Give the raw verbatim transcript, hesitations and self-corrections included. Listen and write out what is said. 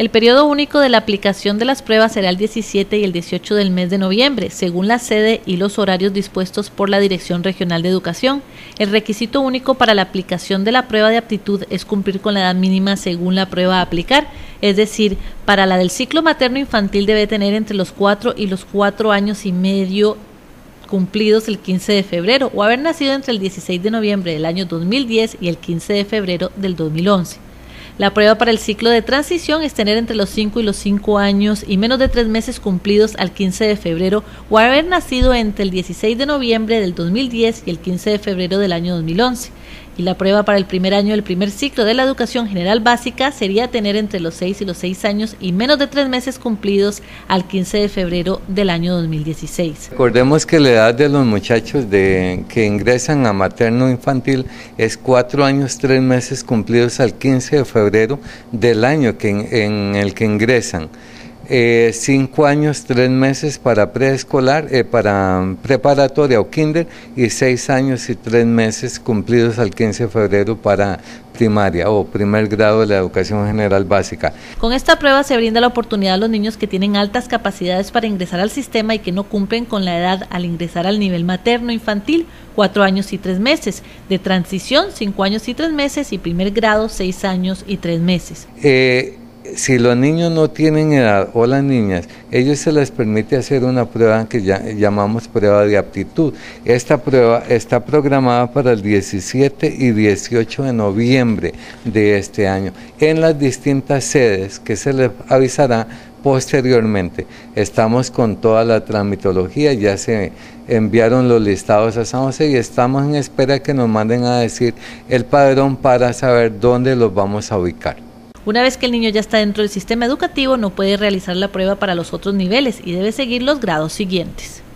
El periodo único de la aplicación de las pruebas será el diecisiete y el dieciocho del mes de noviembre, según la sede y los horarios dispuestos por la Dirección Regional de Educación. El requisito único para la aplicación de la prueba de aptitud es cumplir con la edad mínima según la prueba a aplicar, es decir, para la del ciclo materno-infantil debe tener entre los cuatro y los cuatro años y medio cumplidos el quince de febrero o haber nacido entre el dieciséis de noviembre del año dos mil diez y el quince de febrero del dos mil once. La prueba para el ciclo de transición es tener entre los cinco y los cinco años y menos de tres meses cumplidos al quince de febrero o haber nacido entre el dieciséis de noviembre del dos mil diez y el quince de febrero del año dos mil once. Y la prueba para el primer año del primer ciclo de la educación general básica sería tener entre los seis y los seis años y menos de tres meses cumplidos al quince de febrero del año dos mil dieciséis. Recordemos que la edad de los muchachos de, que ingresan a materno infantil es cuatro años, tres meses cumplidos al quince de febrero del año que, en el que ingresan. Eh, cinco años, tres meses para preescolar, eh, para preparatoria o kinder y seis años y tres meses cumplidos al quince de febrero para primaria o primer grado de la educación general básica. Con esta prueba se brinda la oportunidad a los niños que tienen altas capacidades para ingresar al sistema y que no cumplen con la edad al ingresar al nivel materno infantil, cuatro años y tres meses, de transición, cinco años y tres meses y primer grado, seis años y tres meses. Eh, Si los niños no tienen edad o las niñas, ellos se les permite hacer una prueba que ya llamamos prueba de aptitud. Esta prueba está programada para el diecisiete y dieciocho de noviembre de este año en las distintas sedes que se les avisará posteriormente. Estamos con toda la tramitología, ya se enviaron los listados a San José y estamos en espera que nos manden a decir el padrón para saber dónde los vamos a ubicar. Una vez que el niño ya está dentro del sistema educativo, no puede realizar la prueba para los otros niveles y debe seguir los grados siguientes.